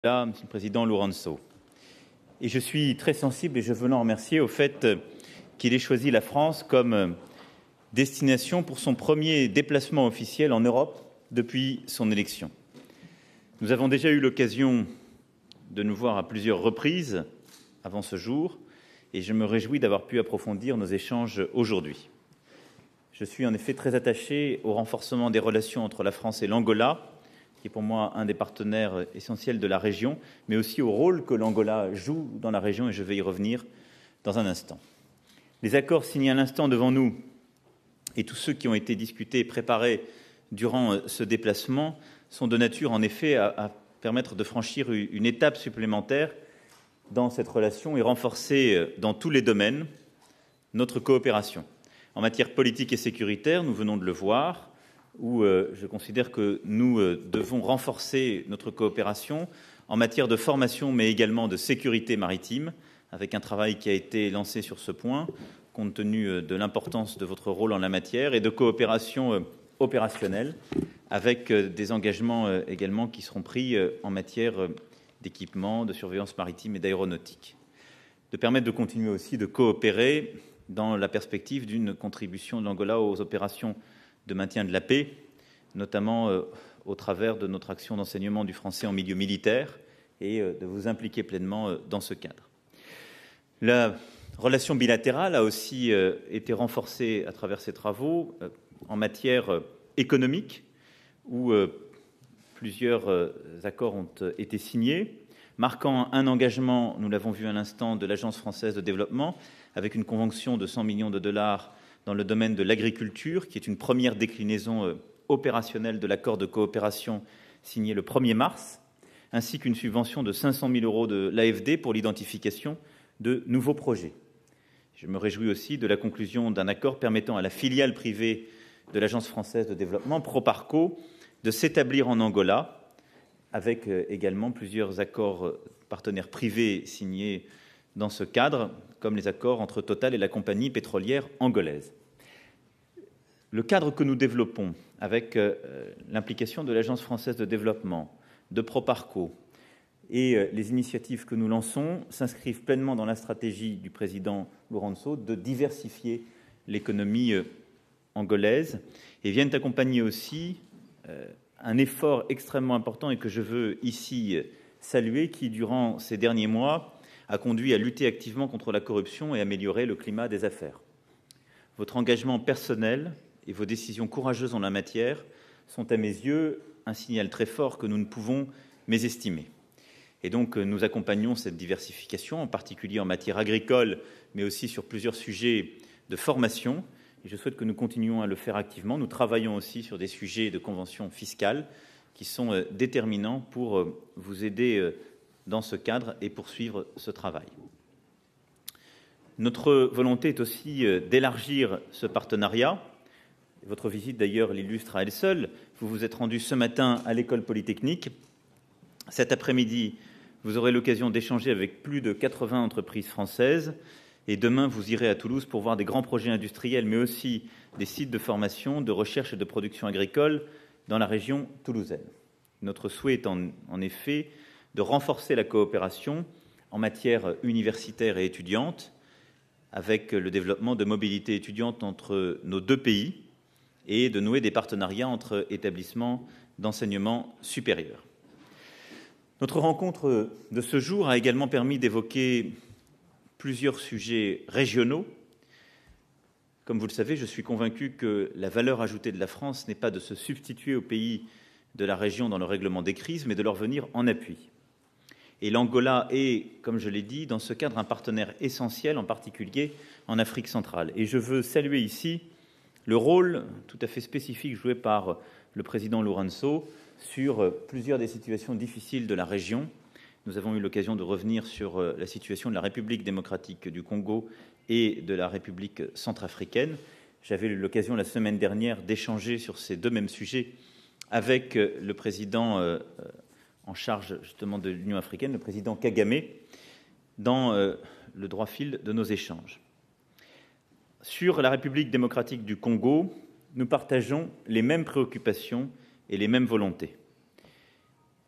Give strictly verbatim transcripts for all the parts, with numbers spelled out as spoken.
Là, Monsieur le Président Lourenço. Et je suis très sensible et je veux l'en remercier au fait qu'il ait choisi la France comme destination pour son premier déplacement officiel en Europe depuis son élection. Nous avons déjà eu l'occasion de nous voir à plusieurs reprises avant ce jour et je me réjouis d'avoir pu approfondir nos échanges aujourd'hui. Je suis en effet très attaché au renforcement des relations entre la France et l'Angola, qui est pour moi un des partenaires essentiels de la région, mais aussi au rôle que l'Angola joue dans la région, et je vais y revenir dans un instant. Les accords signés à l'instant devant nous et tous ceux qui ont été discutés et préparés durant ce déplacement sont de nature, en effet, à, à permettre de franchir une étape supplémentaire dans cette relation et renforcer dans tous les domaines notre coopération. En matière politique et sécuritaire, nous venons de le voir, où euh, je considère que nous euh, devons renforcer notre coopération en matière de formation, mais également de sécurité maritime, avec un travail qui a été lancé sur ce point, compte tenu euh, de l'importance de votre rôle en la matière, et de coopération euh, opérationnelle, avec euh, des engagements euh, également qui seront pris euh, en matière euh, d'équipement, de surveillance maritime et d'aéronautique. De permettre de continuer aussi de coopérer dans la perspective d'une contribution de l'Angola aux opérations de maintien de la paix, notamment euh, au travers de notre action d'enseignement du français en milieu militaire et euh, de vous impliquer pleinement euh, dans ce cadre. La relation bilatérale a aussi euh, été renforcée à travers ces travaux euh, en matière euh, économique, où euh, plusieurs euh, accords ont euh, été signés, marquant un engagement, nous l'avons vu à l'instant, de l'Agence française de développement, avec une convention de cent millions de dollars dans le domaine de l'agriculture, qui est une première déclinaison euh, opérationnelle de l'accord de coopération signé le premier mars, ainsi qu'une subvention de cinq cent mille euros de l'A F D pour l'identification de nouveaux projets. Je me réjouis aussi de la conclusion d'un accord permettant à la filiale privée de l'Agence française de développement, Proparco, de s'établir en Angola, avec euh, également plusieurs accords euh, partenaires privés signés dans ce cadre, comme les accords entre Total et la compagnie pétrolière angolaise. Le cadre que nous développons avec euh, l'implication de l'Agence française de développement, de Proparco et euh, les initiatives que nous lançons s'inscrivent pleinement dans la stratégie du président Lourenço de diversifier l'économie euh, angolaise et viennent accompagner aussi euh, un effort extrêmement important et que je veux ici euh, saluer, qui, durant ces derniers mois, a conduit à lutter activement contre la corruption et améliorer le climat des affaires. Votre engagement personnel et vos décisions courageuses en la matière sont, à mes yeux, un signal très fort que nous ne pouvons mésestimer. Et donc, nous accompagnons cette diversification, en particulier en matière agricole, mais aussi sur plusieurs sujets de formation. Et je souhaite que nous continuions à le faire activement. Nous travaillons aussi sur des sujets de convention fiscale qui sont déterminants pour vous aider dans ce cadre et poursuivre ce travail. Notre volonté est aussi d'élargir ce partenariat. Votre visite, d'ailleurs, l'illustre à elle seule. Vous vous êtes rendu ce matin à l'École polytechnique. Cet après-midi, vous aurez l'occasion d'échanger avec plus de quatre-vingts entreprises françaises. Et demain, vous irez à Toulouse pour voir des grands projets industriels, mais aussi des sites de formation, de recherche et de production agricole dans la région toulousaine. Notre souhait est en, en effet de renforcer la coopération en matière universitaire et étudiante, avec le développement de mobilité étudiante entre nos deux pays et de nouer des partenariats entre établissements d'enseignement supérieur. Notre rencontre de ce jour a également permis d'évoquer plusieurs sujets régionaux. Comme vous le savez, je suis convaincu que la valeur ajoutée de la France n'est pas de se substituer aux pays de la région dans le règlement des crises, mais de leur venir en appui. Et l'Angola est, comme je l'ai dit, dans ce cadre un partenaire essentiel, en particulier en Afrique centrale. Et je veux saluer ici le rôle tout à fait spécifique joué par le président Lourenço sur plusieurs des situations difficiles de la région. Nous avons eu l'occasion de revenir sur la situation de la République démocratique du Congo et de la République centrafricaine. J'avais eu l'occasion la semaine dernière d'échanger sur ces deux mêmes sujets avec le président euh, en charge justement de l'Union africaine, le président Kagame, dans euh, le droit fil de nos échanges. Sur la République démocratique du Congo, nous partageons les mêmes préoccupations et les mêmes volontés.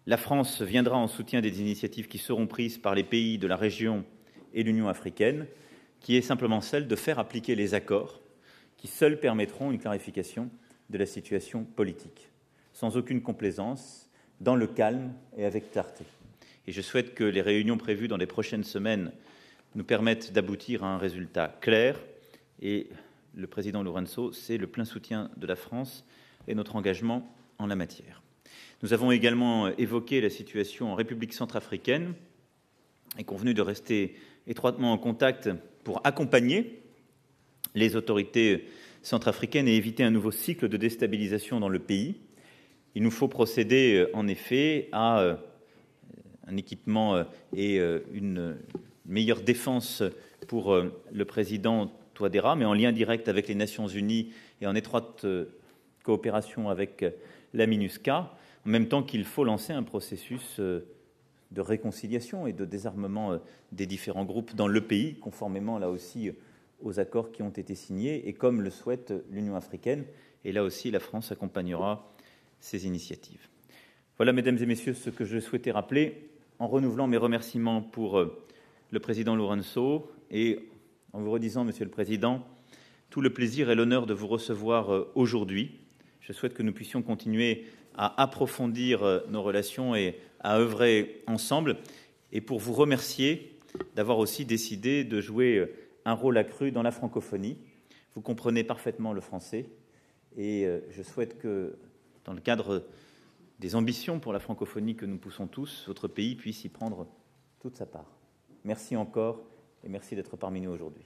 La France viendra en soutien des initiatives qui seront prises par les pays de la région et l'Union africaine, qui est simplement celle de faire appliquer les accords qui seuls permettront une clarification de la situation politique, sans aucune complaisance, dans le calme et avec clarté. Et je souhaite que les réunions prévues dans les prochaines semaines nous permettent d'aboutir à un résultat clair. Et le président Lourenço, c'est le plein soutien de la France et notre engagement en la matière. Nous avons également évoqué la situation en République centrafricaine et convenu de rester étroitement en contact pour accompagner les autorités centrafricaines et éviter un nouveau cycle de déstabilisation dans le pays. Il nous faut procéder en effet à un équipement et une meilleure défense pour le président Touadéra, mais en lien direct avec les Nations Unies et en étroite coopération avec la MINUSCA, en même temps qu'il faut lancer un processus de réconciliation et de désarmement des différents groupes dans le pays, conformément là aussi aux accords qui ont été signés et comme le souhaite l'Union africaine. Et là aussi, la France accompagnera ces initiatives. Voilà, mesdames et messieurs, ce que je souhaitais rappeler en renouvelant mes remerciements pour le président Lourenço et en vous redisant, Monsieur le Président, tout le plaisir et l'honneur de vous recevoir aujourd'hui. Je souhaite que nous puissions continuer à approfondir nos relations et à œuvrer ensemble, et pour vous remercier d'avoir aussi décidé de jouer un rôle accru dans la francophonie. Vous comprenez parfaitement le français, et je souhaite que, dans le cadre des ambitions pour la francophonie que nous poussons tous, votre pays puisse y prendre toute sa part. Merci encore, et merci d'être parmi nous aujourd'hui.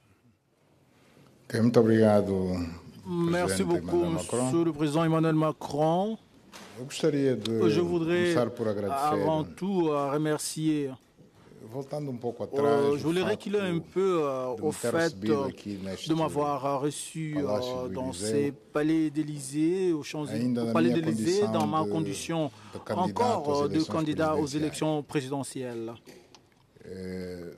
Merci beaucoup, Monsieur le Président Emmanuel Macron. Je voudrais avant tout remercier, euh, je voulais reculer un peu euh, au fait euh, de m'avoir reçu euh, dans ces palais d'Élysée, au, au palais d'Élysée, dans ma condition encore euh, de candidat aux élections présidentielles. Euh,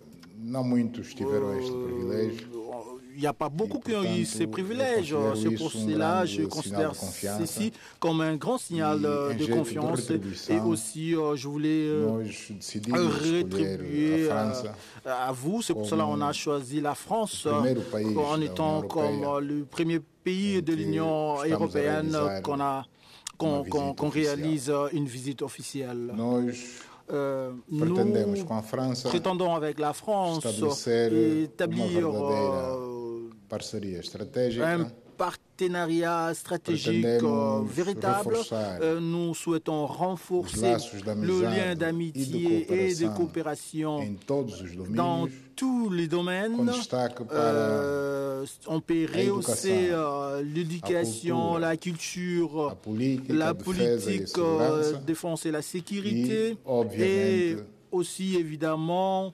Il n'y a pas beaucoup qui ont eu ces privilèges. C'est pour cela que je considère ceci comme un grand signal de confiance. Et aussi, je voulais rétribuer à vous. C'est pour cela qu'on a choisi la France en étant comme le premier pays de l'Union européenne qu'on a, qu'on, qu'on, qu'on réalise une visite officielle. Euh, nous prétendons avec la France établir euh, un partenariat stratégique euh, véritable. Euh, nous souhaitons renforcer le lien d'amitié et de coopération dans tous les domaines. Euh, on peut rehausser euh, l'éducation, la culture, la politique euh, de défense et la sécurité, et aussi évidemment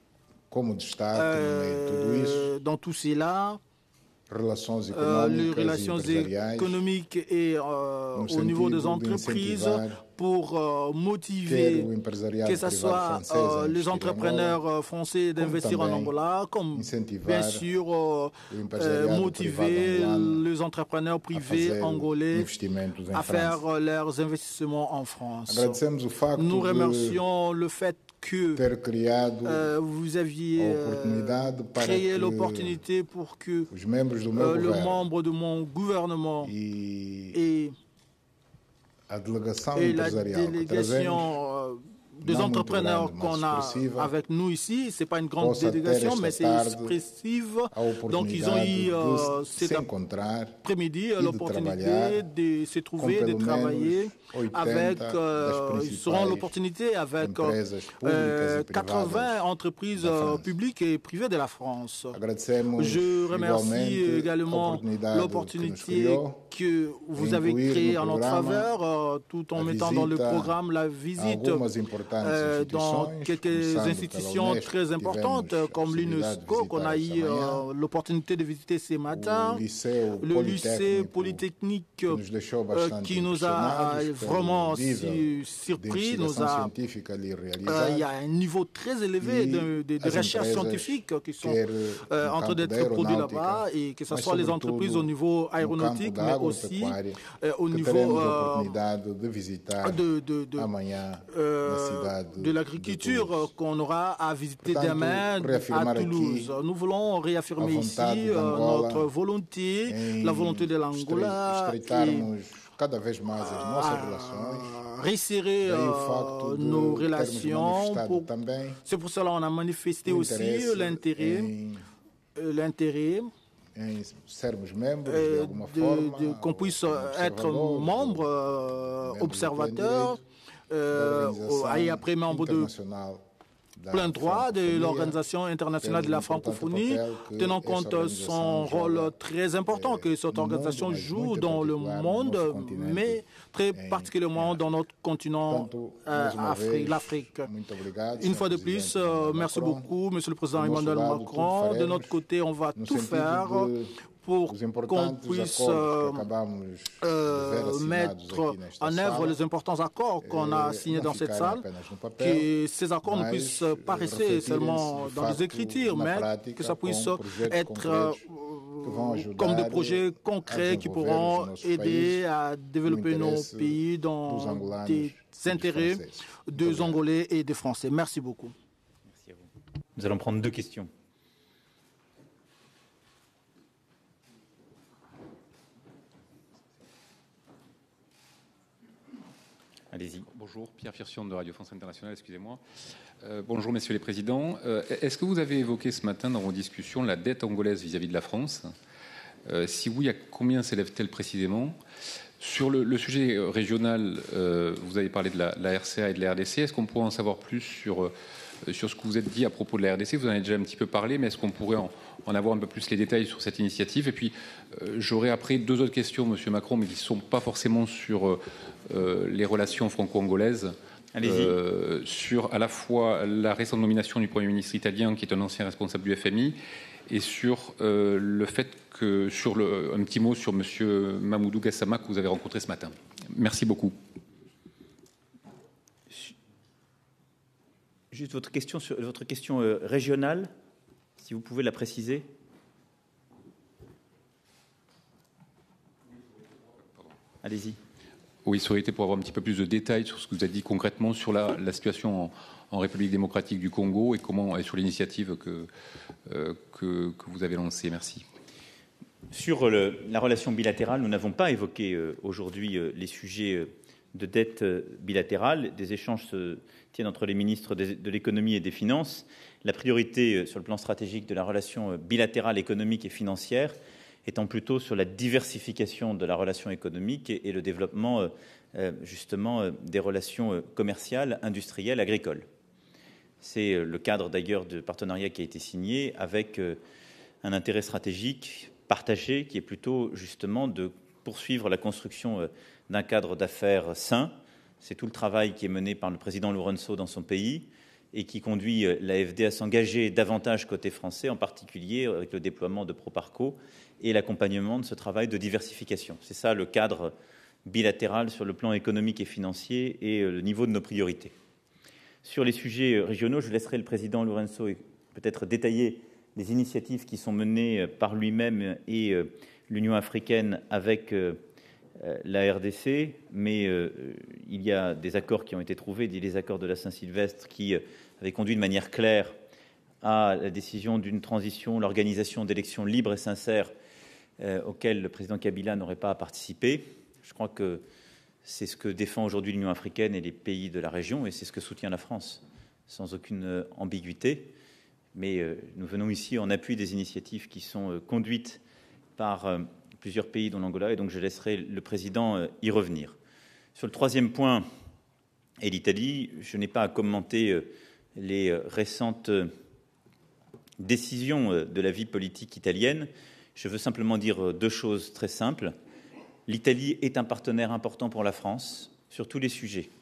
euh, dans tout cela, Euh, les relations économiques et euh, au niveau des entreprises pour euh, motiver que ce soit euh, les entrepreneurs français d'investir en Angola, comme bien sûr euh, euh, motiver les entrepreneurs privés angolais à faire euh, leurs investissements en France. Nous remercions le fait que euh, vous aviez euh, créé l'opportunité pour que euh, le membre de mon gouvernement et, et la délégation euh, des entrepreneurs qu'on a avec nous ici, ce n'est pas une grande délégation, mais c'est expressive. Donc, ils ont eu euh, cet après-midi l'opportunité de se trouver, de travailler avec, euh, ils auront l'opportunité avec euh, quatre-vingts entreprises euh, publiques et privées de la France. Je remercie également l'opportunité que vous avez créée en notre faveur, euh, tout en mettant dans le programme la visite euh, dans quelques institutions très importantes comme l'UNESCO qu'on a eu euh, l'opportunité de visiter ce matin, le lycée polytechnique euh, qui nous a vraiment su, surpris, nous a, euh, il y a un niveau très élevé de, de, de recherche scientifique qui sont euh, en train d'être produits là-bas, et que ce soit les entreprises au niveau aéronautique, mais aussi euh, au niveau euh, de, de, de, euh, de l'agriculture qu'on aura à visiter demain à Toulouse. Nous voulons réaffirmer ici euh, notre volonté, la volonté de l'Angola, cada vez mais as nossas relações, resserrer euh, nos relations. Pour... C'est pour cela qu'on a manifesté aussi l'intérêt, l'intérêt euh, qu'on puisse être membre, euh, observateur, euh, et après membre de plein droit de l'Organisation internationale de la francophonie, tenant compte de son rôle très important que cette organisation joue dans le monde, mais très particulièrement dans notre continent, euh, Afrique, l'Afrique. Une fois de plus, euh, merci beaucoup, Monsieur le Président Emmanuel Macron. De notre côté, on va tout faire pour qu'on puisse euh, euh, mettre en œuvre les importants accords qu'on a signés dans cette salle, que ces accords ne puissent pas rester seulement dans les écritures, mais que ça puisse être euh, comme des projets concrets qui pourront aider à développer nos pays dans des intérêts des Angolais et des Français. Merci beaucoup. Merci à vous. Nous allons prendre deux questions. Allez-y. Bonjour, Pierre Firsion de Radio France Internationale, excusez-moi. Euh, bonjour, messieurs les présidents. Euh, est-ce que vous avez évoqué ce matin dans vos discussions la dette angolaise vis-à-vis de la France ? euh, Si oui, à combien s'élève-t-elle précisément ? Sur le, le sujet régional, euh, vous avez parlé de la, la R C A et de la R D C. Est-ce qu'on pourrait en savoir plus sur, euh, sur ce que vous êtes dit à propos de la R D C ? Vous en avez déjà un petit peu parlé, mais est-ce qu'on pourrait en, en avoir un peu plus les détails sur cette initiative ? Et puis, euh, j'aurais après deux autres questions, Monsieur Macron, mais qui ne sont pas forcément sur euh, euh, les relations franco-angolaises. Euh, sur à la fois la récente nomination du Premier ministre italien, qui est un ancien responsable du F M I, et sur euh, le fait que, sur le, un petit mot sur Monsieur Mamoudou Gassama que vous avez rencontré ce matin. Merci beaucoup. Juste votre question, sur, votre question euh, régionale, si vous pouvez la préciser. Allez-y. Oui, ça aurait été pour avoir un petit peu plus de détails sur ce que vous avez dit concrètement sur la, la situation en, en République démocratique du Congo et, comment, et sur l'initiative que, euh, que, que vous avez lancée. Merci. Sur le, la relation bilatérale, nous n'avons pas évoqué euh, aujourd'hui euh, les sujets euh, de dette euh, bilatérale. Des échanges se tiennent entre les ministres de, de l'économie et des finances. La priorité euh, sur le plan stratégique de la relation euh, bilatérale économique et financière étant plutôt sur la diversification de la relation économique et, et le développement euh, euh, justement euh, des relations euh, commerciales, industrielles, agricoles. C'est euh, le cadre d'ailleurs de partenariat qui a été signé avec euh, un intérêt stratégique partagé qui est plutôt justement de poursuivre la construction euh, d'un cadre d'affaires sain. C'est tout le travail qui est mené par le président Lourenço dans son pays et qui conduit euh, l'A F D à s'engager davantage côté français, en particulier avec le déploiement de Proparco et l'accompagnement de ce travail de diversification. C'est ça le cadre bilatéral sur le plan économique et financier et le niveau de nos priorités. Sur les sujets régionaux, je laisserai le président Lourenço peut-être détailler les initiatives qui sont menées par lui-même et l'Union africaine avec la R D C, mais il y a des accords qui ont été trouvés, les accords de la Saint-Sylvestre, qui avaient conduit de manière claire à la décision d'une transition, l'organisation d'élections libres et sincères Euh, auquel le président Kabila n'aurait pas à participer. Je crois que c'est ce que défend aujourd'hui l'Union africaine et les pays de la région, et c'est ce que soutient la France, sans aucune euh, ambiguïté. Mais euh, nous venons ici en appui des initiatives qui sont euh, conduites par euh, plusieurs pays, dont l'Angola, et donc je laisserai le président euh, y revenir. Sur le troisième point, et l'Italie, je n'ai pas à commenter euh, les euh, récentes euh, décisions euh, de la vie politique italienne. Je veux simplement dire deux choses très simples. L'Italie est un partenaire important pour la France sur tous les sujets,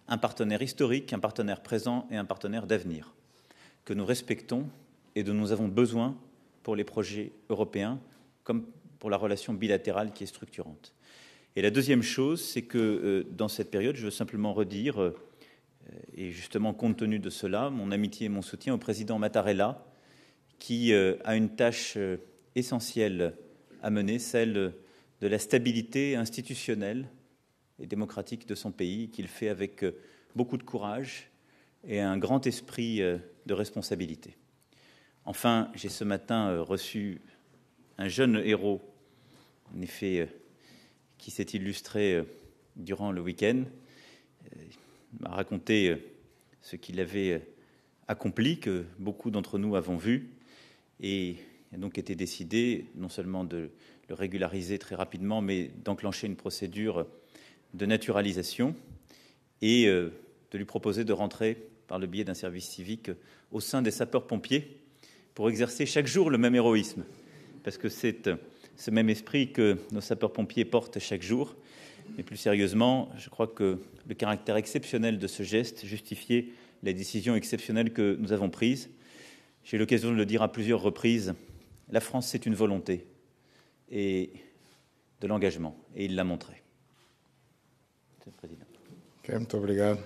un partenaire historique, un partenaire présent et un partenaire d'avenir, que nous respectons et dont nous avons besoin pour les projets européens, comme pour la relation bilatérale qui est structurante. Et la deuxième chose, c'est que euh, dans cette période, je veux simplement redire, euh, et justement compte tenu de cela, mon amitié et mon soutien au président Mattarella, qui euh, a une tâche euh, essentielle à mener, celle de la stabilité institutionnelle et démocratique de son pays, qu'il fait avec euh, beaucoup de courage et un grand esprit euh, de responsabilité. Enfin, j'ai ce matin euh, reçu un jeune héros, en effet, euh, qui s'est illustré euh, durant le week-end. Euh, il m'a raconté euh, ce qu'il avait euh, accompli, que beaucoup d'entre nous avons vu, et il a donc été décidé non seulement de le régulariser très rapidement, mais d'enclencher une procédure de naturalisation et euh, de lui proposer de rentrer par le biais d'un service civique au sein des sapeurs-pompiers pour exercer chaque jour le même héroïsme, parce que c'est ce même esprit que nos sapeurs-pompiers portent chaque jour. Mais plus sérieusement, je crois que le caractère exceptionnel de ce geste justifiait les décisions exceptionnelles que nous avons prises. J'ai eu l'occasion de le dire à plusieurs reprises, la France, c'est une volonté et de l'engagement, et il l'a montré. Monsieur le Président. Okay, muito obrigado.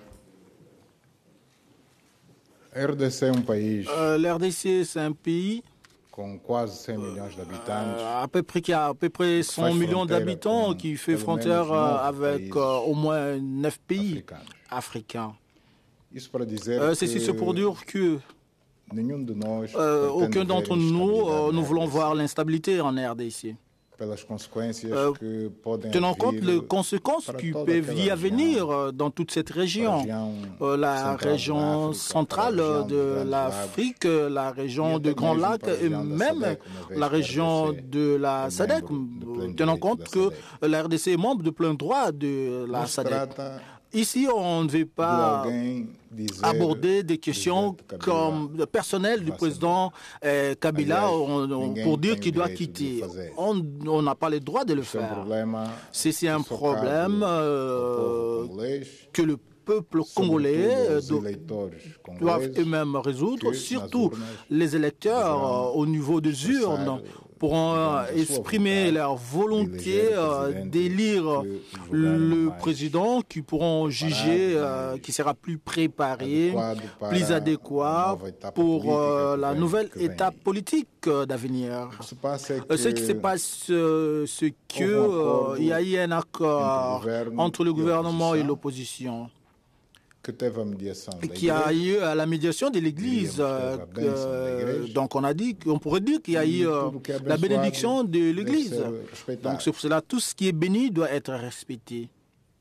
R D C é um país Euh, L'R D C, c'est un pays com quase cem milhões de habitantes. euh, à peu près, qui a à peu près cent millions d'habitants, qui fait frontière euh, avec euh, au moins neuf pays africains. Isso para dizer Euh, que Ceci, c'est pour dire que nenhum de nós euh, pretende aucun ver d'entre nous, instabilidade euh, na nous voulons R D C, voir l'instabilité en R D C. pelas consequências Euh, que podem Tenant compte vir des conséquences para qui toda peuvent aquela y região, venir euh, dans toute cette région. região Euh, la central da région África, centrale para a região de dos Grandes l'Afrique, la région Lagos, de e Grands até mesmo Lacs para a et região da même SADC, uma vez la que a région R D C de la é SADC, membro de plein tenant direito compte da que SADC. la R D C est membre de plein droit de la Não se SADC. trata Ici, on ne veut de pas alguém dizer aborder des questions presidente Kabila comme personnelles du va président euh, Kabila Aliás, on- on- ninguém pour dire tem o qu'il doit direito de quitter. fazer. On on n'a pas le droit de le Isso é um faire. problema C'est c'est un que só cabe problème ao euh, povo congolês, que le peuple congolais sobretudo euh, aos do- eleitores doivent congoleses, eux-mêmes résoudre, que surtout nas urnas les électeurs deverão euh, au niveau des expressar, urnes pourront euh, digamos, a sua exprimer vontade leur volonté d'eleger o euh, presidente d'élire que julgarem le mais président qui pourront juger, euh, mais qui sera plus préparé, adequado para plus a adéquat nova etapa pour euh, política la que vem- nouvelle que vem étape aí. politique euh, d'avenir. O que se passa é Euh, Ce qui se que passe, euh, c'est que Houve um acordo euh, il y a eu un accord entre o governo entre le e a gouvernement et opposição. l'opposition, que teve a mediação da qui a igreja, eu à la médiation de l'Église. Diríamos euh, que la bênção da euh, igreja. donc on a dit, on pourrait dire qu'il y a E eu euh, tudo que é la abençoado bénédiction de deve l'Église. ser respeitado. Donc c'est pour cela tout ce qui est béni doit être respecté.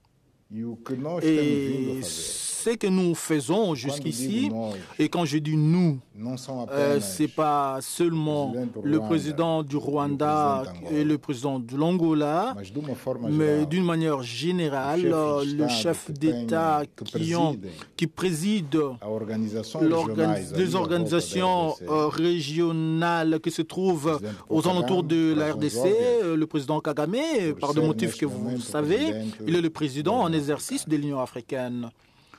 E o que nós temos vindo Et a fazer ce que nous faisons jusqu'ici, et quand je dis nous, não são euh, apenas c'est pas seulement président do le Rwanda président du e o Rwanda président d'Angola, et le président de l'Angola, mas de uma forma mais geral, d'une manière générale, le chef le d'État chef que d'État tem- que qui, ont- presidem qui préside a organização l'organ- regionais des organisations euh, régionales qui se trouvent Président Paul aux alentours de Kagame, la raisons R D C, óbvias. euh, le président Kagame, par des ser motifs neste que vous momento savez, presidente il est le président da en União exercice de l'Union africaine.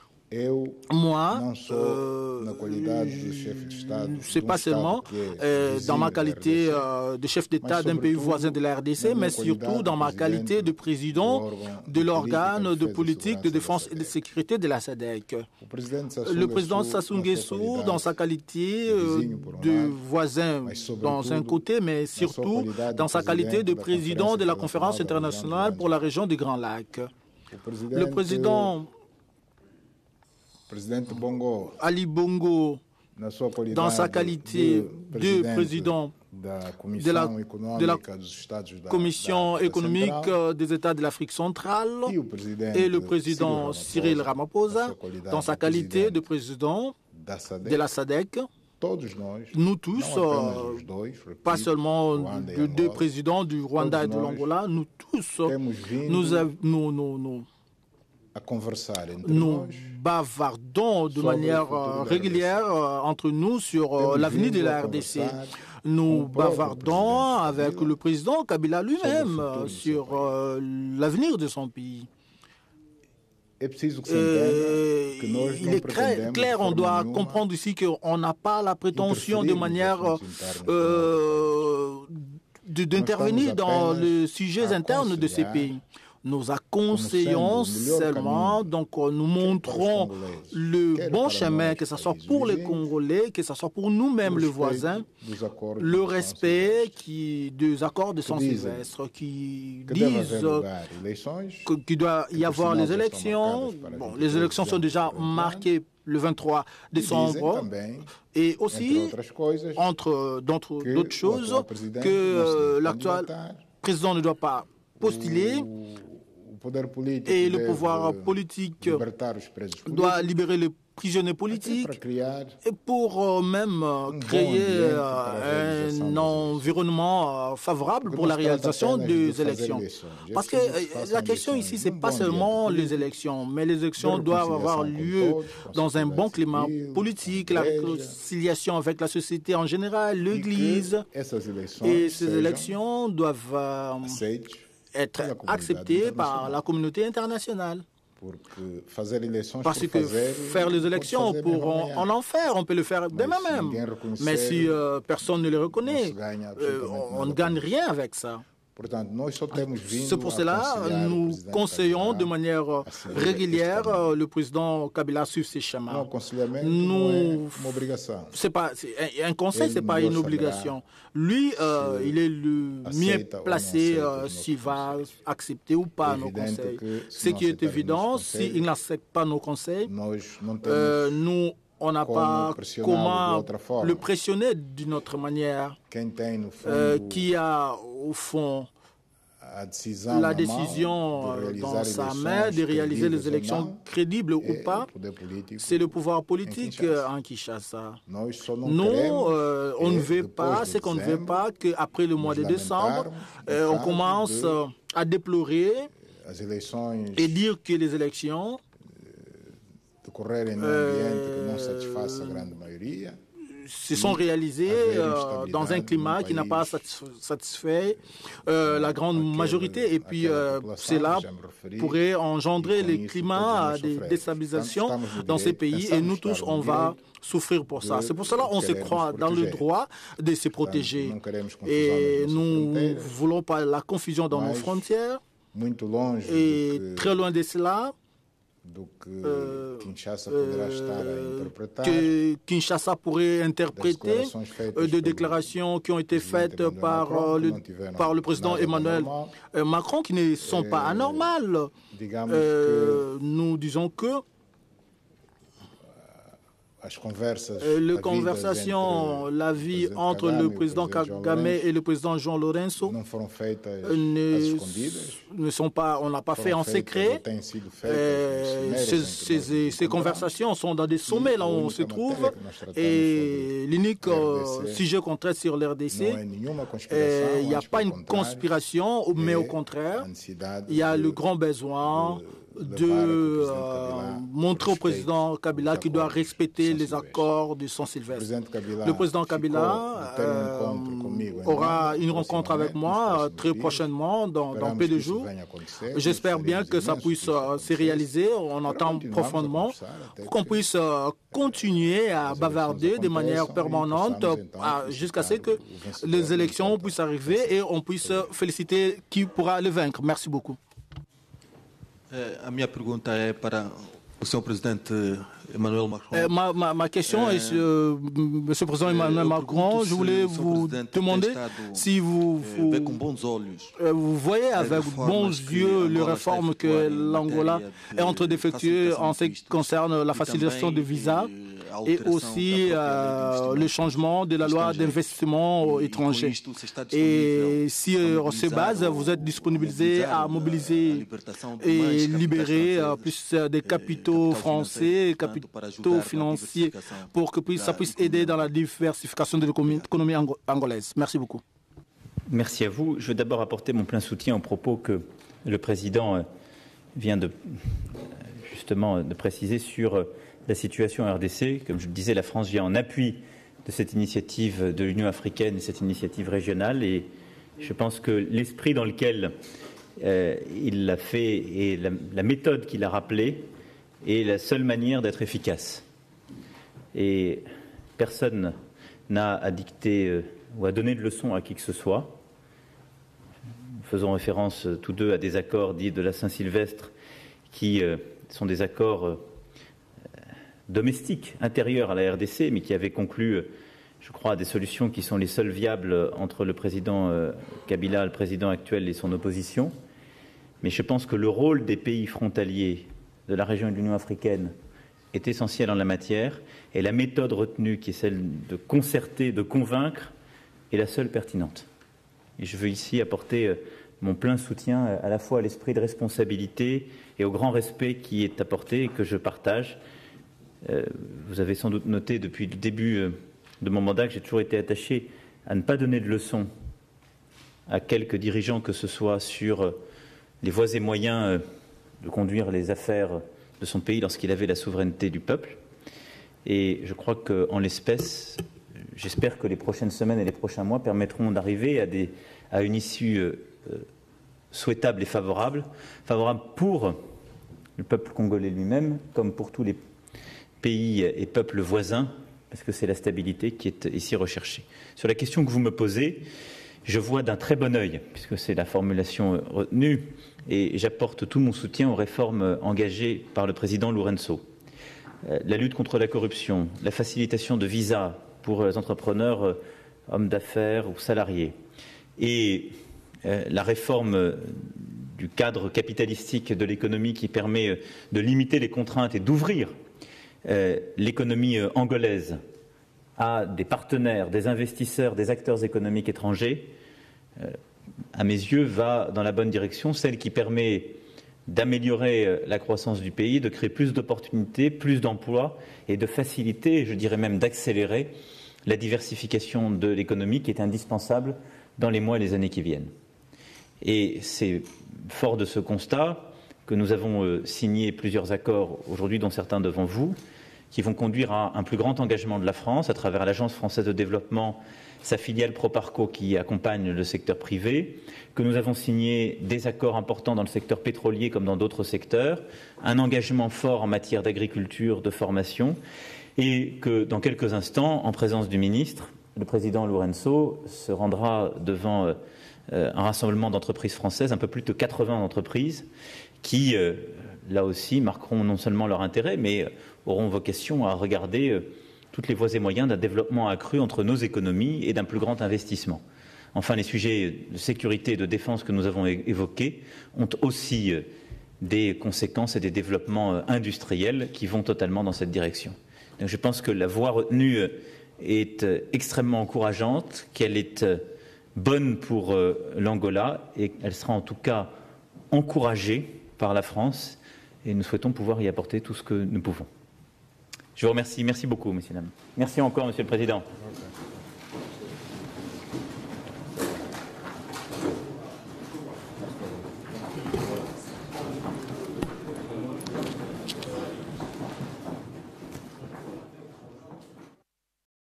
Eu Moi, não sou euh, na qualidade de chefe de Estado, c'est de um pas Estado seulement que é euh, dans ma vizinho da qualité R D C, euh, de chef d'État mas d'un pays sobretudo voisin de la R D C, na minha mais surtout qualidade dans ma de qualité de presidente président do órgão de de l'organe política de de politique de segurança da défense et de SADC. sécurité de la SADC. O presidente Sassou Le président Nguesso, Sassou na sua Nguesso, qualidade dans sa qualité de euh, vizinho por um de lado, voisin mas sobretudo dans un côté, mais sua surtout qualidade de dans sa qualité de presidente da président de la Conférence conférence internationale internationale pour la région des Grands Lacs. O presidente, Le président presidente Bongo, Ali Bongo, na sua qualidade dans sa qualité de de presidente président da de Comissão la, Econômica de la dos Estados da, Commission da África économique Central, euh, des États de l'Afrique centrale e o presidente et le président Cyril na Ramaphosa, sua qualidade dans sa de qualité de presidente président da SADC, de la SADC, todos nós, nous tous, não apenas euh, os dois, repito, pas seulement Rwanda e de deux Angola, présidents du Rwanda et de Todos nós l'Angola, nous tous, temos vindo nous, av- nous, nous, nous, a conversar entre nous nós bavardons de sobre manière o futuro euh, da R D C. régulière euh, entre nous sur euh, Temos l'avenir de vindo a la R D C. conversar Nous com o próprio bavardons presidente avec Kabila le président Kabila lui-même futuro euh, de seu sur pays. euh, l'avenir de son pays. Euh, il est clair, clair, on doit comprendre ici qu'on n'a pas la prétention de manière euh, d'intervenir dans les sujets internes de ces pays. Nous aconseillons seulement, donc nous montrons le bon chemin, que ce soit pour les Congolais, que ce soit pour nous-mêmes, les voisins, le respect qui, des accords de Saint-Sylvestre qui disent qu'il doit y avoir les élections. Bon, les élections sont déjà marquées le vingt-trois décembre et aussi, entre d'autres choses, que euh, l'actuel président ne doit pas postuler et le pouvoir politique doit libérer les prisonniers politiques et pour euh, même euh, créer euh, un environnement euh, favorable pour la réalisation des élections. Parce que euh, la question ici, ce n'est pas seulement les élections, mais les élections doivent avoir lieu dans un bon climat politique, la réconciliation avec la société en général, l'Église, et ces élections doivent euh, être acceptées par la communauté internationale. Parce que faire les élections, pour en, en en faire, on peut le faire demain même. Mais si euh, personne ne les reconnaît, euh, on ne gagne rien avec ça. C'est pour cela que nous conseillons de manière régulière le président Kabila sur ces chemins. Nous, c'est pas, c'est un conseil, ce n'est pas une obligation. Lui, euh, il est le mieux placé euh, s'il va accepter ou pas nos conseils. Ce qui est évident, s'il n'accepte pas nos conseils, euh, nous, on n'a pas comment le pressionner d'une autre manière, euh, qui a au fond la décision dans sa main de réaliser les élections crédibles ou pas. C'est le pouvoir politique en Kinshasa. Nous, euh, on ne veut pas, c'est qu'on ne veut pas qu'après le mois de décembre, euh, on commence à déplorer et dire que les élections Euh, se sont réalisées euh, dans un climat qui n'a pas satisfait euh, la grande majorité. Et puis, euh, cela pourrait engendrer les climats de déstabilisation dans ces pays. Et nous tous, on va souffrir pour ça. C'est pour cela qu'on se croit dans le droit de se protéger. Et nous ne voulons pas la confusion dans nos frontières. Et très loin de cela, Donc, euh, Kinshasa euh, que Kinshasa pourrait interpréter euh, des déclarations qui ont été faites par, Macron, le, par le président Emmanuel Macron, qui ne sont pas anormales. Euh, nous disons que Euh, les conversations, la vie entre le président Kagame et le président João Lourenço ne, ne sont pas, on n'a pas fait en secret. Euh, ces, ces, ces conversations sont dans des sommets là où on se trouve et l'unique euh, sujet qu'on traite sur l'R D C, il n'y a pas une conspiration, mais au contraire, il y a le grand besoin de euh, montrer au président Kabila qu'il doit respecter les accords de Saint-Sylvestre. Le président Kabila euh, aura une rencontre avec moi très prochainement, dans, dans peu de jours. J'espère bien que ça puisse euh, se réaliser, on entend profondément, pour qu'on puisse euh, continuer à bavarder de manière permanente jusqu'à ce que les élections puissent arriver et on puisse féliciter qui pourra le vaincre. Merci beaucoup. A minha pergunta é para o senhor presidente Emmanuel Macron. Euh, ma, ma, ma question euh, est sur euh, Monsieur le Président Emmanuel Macron. Je voulais vous demander si vous, vous, euh, vous voyez avec bons yeux les réformes que l'Angola est en train d'effectuer en ce qui concerne la facilitation de visa et aussi euh, le changement de la loi d'investissement étranger. Et si euh, sur ces bases, vous êtes disponibilisé à mobiliser et libérer euh, plus des capitaux français, capitaux financiers, pour que ça puisse aider dans la diversification de l'économie angolaise. Merci beaucoup. Merci à vous. Je veux d'abord apporter mon plein soutien aux propos que le Président vient de, justement de préciser sur la situation en R D C. Comme je le disais, la France vient en appui de cette initiative de l'Union africaine et cette initiative régionale. Et je pense que l'esprit dans lequel euh, il l'a fait et la, la méthode qu'il a rappelée est la seule manière d'être efficace. Et personne n'a à dicter euh, ou à donner de leçons à qui que ce soit. Faisons référence euh, tous deux à des accords dits de la Saint-Sylvestre qui euh, sont des accords euh, domestiques, intérieurs à la R D C, mais qui avaient conclu, euh, je crois, des solutions qui sont les seules viables entre le président euh, Kabila, le président actuel, et son opposition. Mais je pense que le rôle des pays frontaliers de la région de l'Union africaine est essentiel en la matière, et la méthode retenue, qui est celle de concerter, de convaincre, est la seule pertinente. Et je veux ici apporter mon plein soutien à la fois à l'esprit de responsabilité et au grand respect qui est apporté et que je partage. Euh, vous avez sans doute noté depuis le début de mon mandat que j'ai toujours été attaché à ne pas donner de leçons à quelques dirigeants que ce soit sur les voies et moyens de conduire les affaires de son pays lorsqu'il avait la souveraineté du peuple. Et je crois qu'en l'espèce, j'espère que les prochaines semaines et les prochains mois permettront d'arriver à, des, à une issue euh, souhaitable et favorable, favorable pour le peuple congolais lui-même, comme pour tous les pays et peuples voisins, parce que c'est la stabilité qui est ici recherchée. Sur la question que vous me posez, je vois d'un très bon œil, puisque c'est la formulation retenue, et j'apporte tout mon soutien aux réformes engagées par le président Lourenço. La lutte contre la corruption, la facilitation de visas pour les entrepreneurs, hommes d'affaires ou salariés, et la réforme du cadre capitalistique de l'économie qui permet de limiter les contraintes et d'ouvrir l'économie angolaise à des partenaires, des investisseurs, des acteurs économiques étrangers, à mes yeux, va dans la bonne direction, celle qui permet d'améliorer la croissance du pays, de créer plus d'opportunités, plus d'emplois et de faciliter, je dirais même d'accélérer la diversification de l'économie qui est indispensable dans les mois et les années qui viennent. Et c'est fort de ce constat que nous avons signé plusieurs accords aujourd'hui, dont certains devant vous, qui vont conduire à un plus grand engagement de la France à travers l'Agence française de développement, sa filiale Proparco qui accompagne le secteur privé, que nous avons signé des accords importants dans le secteur pétrolier comme dans d'autres secteurs, un engagement fort en matière d'agriculture, de formation, et que dans quelques instants, en présence du ministre, le président Lourenço se rendra devant euh, un rassemblement d'entreprises françaises, un peu plus de quatre-vingts entreprises, qui, euh, là aussi, marqueront non seulement leur intérêt, mais auront vocation à regarder euh, toutes les voies et moyens d'un développement accru entre nos économies et d'un plus grand investissement. Enfin, les sujets de sécurité et de défense que nous avons évoqués ont aussi euh, des conséquences et des développements euh, industriels qui vont totalement dans cette direction. Donc, je pense que la voie retenue euh, est euh, extrêmement encourageante, qu'elle est euh, bonne pour euh, l'Angola et elle sera en tout cas encouragée par la France et nous souhaitons pouvoir y apporter tout ce que nous pouvons. Je vous remercie. Merci beaucoup, messieurs, dames. Merci encore, Monsieur le Président. Okay.